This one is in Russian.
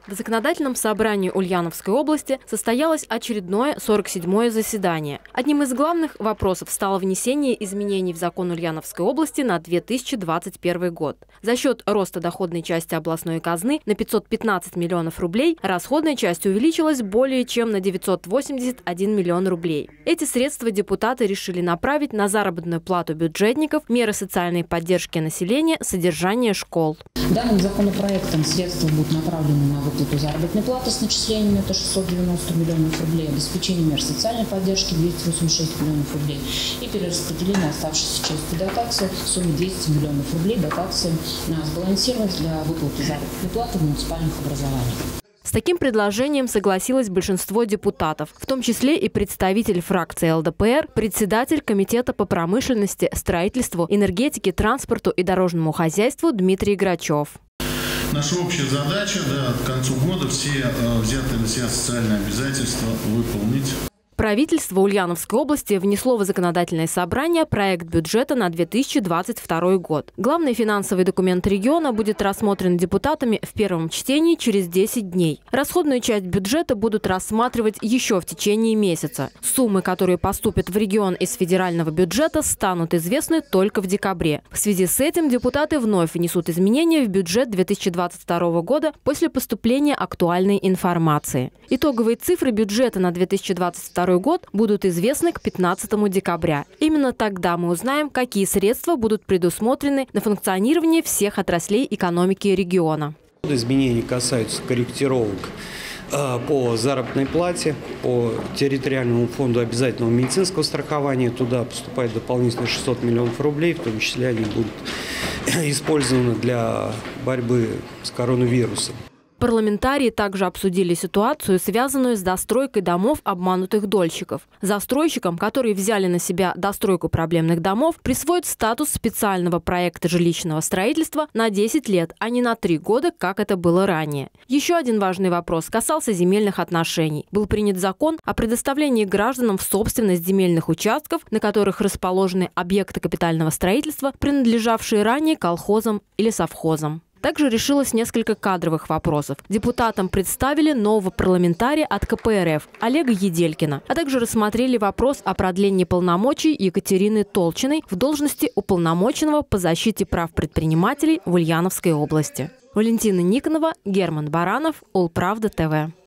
В законодательном собрании Ульяновской области состоялось очередное 47-е заседание. Одним из главных вопросов стало внесение изменений в закон Ульяновской области на 2021 год. За счет роста доходной части областной казны на 515 миллионов рублей расходная часть увеличилась более чем на 981 миллион рублей. Эти средства депутаты решили направить на заработную плату бюджетников, меры социальной поддержки населения, содержание школ. Данным законопроектом средства будут направлены на выплату заработной платы с начислениями, это 690 миллионов рублей, обеспечение мер социальной поддержки 286 миллионов рублей и перераспределение оставшейся части дотации в сумме 200 миллионов рублей дотации на сбалансированность для выплаты заработной платы в муниципальных образованиях. С таким предложением согласилось большинство депутатов, в том числе и представитель фракции ЛДПР, председатель Комитета по промышленности, строительству, энергетике, транспорту и дорожному хозяйству Дмитрий Грачев. Наша общая задача к концу года все взятые на себя социальные обязательства выполнить. Правительство Ульяновской области внесло в законодательное собрание проект бюджета на 2022 год. Главный финансовый документ региона будет рассмотрен депутатами в первом чтении через 10 дней. Расходную часть бюджета будут рассматривать еще в течение месяца. Суммы, которые поступят в регион из федерального бюджета, станут известны только в декабре. В связи с этим депутаты вновь внесут изменения в бюджет 2022 года после поступления актуальной информации. Итоговые цифры бюджета на 2022 год будут известны к 15 декабря. Именно тогда мы узнаем, какие средства будут предусмотрены на функционирование всех отраслей экономики региона. Изменения касаются корректировок по заработной плате, по территориальному фонду обязательного медицинского страхования. Туда поступает дополнительно 600 миллионов рублей, в том числе они будут использованы для борьбы с коронавирусом. Парламентарии также обсудили ситуацию, связанную с достройкой домов обманутых дольщиков. Застройщикам, которые взяли на себя достройку проблемных домов, присвоят статус специального проекта жилищного строительства на 10 лет, а не на 3 года, как это было ранее. Еще один важный вопрос касался земельных отношений. Был принят закон о предоставлении гражданам в собственность земельных участков, на которых расположены объекты капитального строительства, принадлежавшие ранее колхозам или совхозам. Также решилось несколько кадровых вопросов. Депутатам представили нового парламентария от КПРФ Олега Еделькина, а также рассмотрели вопрос о продлении полномочий Екатерины Толчиной в должности уполномоченного по защите прав предпринимателей в Ульяновской области. Валентина Никонова, Герман Баранов, Улправда ТВ.